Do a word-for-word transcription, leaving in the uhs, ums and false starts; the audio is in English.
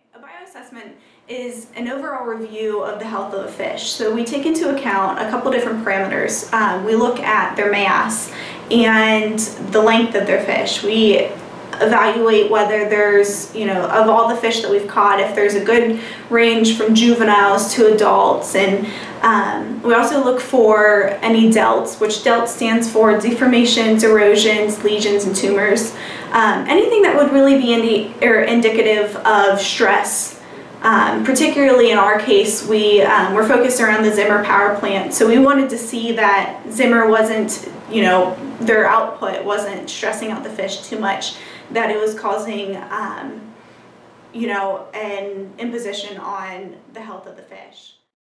A bioassessment is an overall review of the health of a fish. So we take into account a couple different parameters. Um, we look at their mass and the length of their fish. We evaluate whether there's, you know, of all the fish that we've caught, if there's a good range from juveniles to adults. And um, we also look for any delts, which delt stands for deformations, erosions, lesions, and tumors. Um, anything that would really be indi or indicative of stress. Um, particularly in our case, we um, were focused around the Zimmer power plant, so we wanted to see that Zimmer wasn't, you know, their output wasn't stressing out the fish too much, that it was causing, um, you know, an imposition on the health of the fish.